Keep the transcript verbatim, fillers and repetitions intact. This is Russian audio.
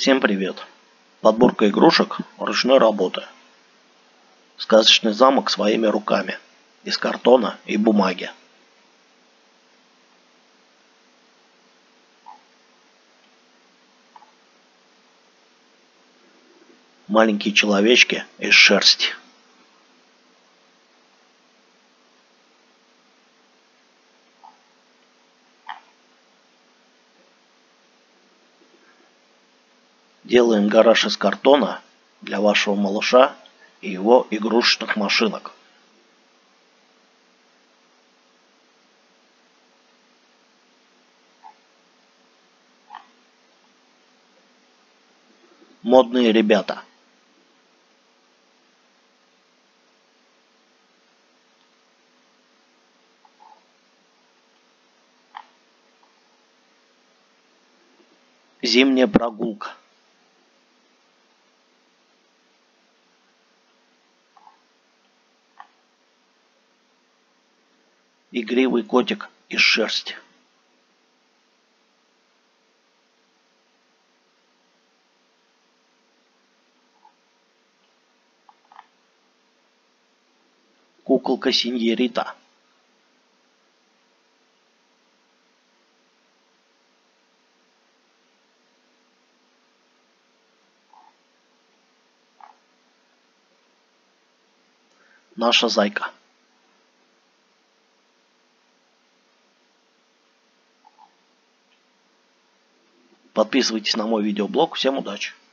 Всем привет! Подборка игрушек ручной работы. Сказочный замок своими руками. Из картона и бумаги. Маленькие человечки из шерсти. Делаем гараж из картона для вашего малыша и его игрушечных машинок. Модные ребята. Зимняя прогулка. Игривый котик из шерсти. Куколка Синьорита. Наша зайка. Подписывайтесь на мой видеоблог. Всем удачи!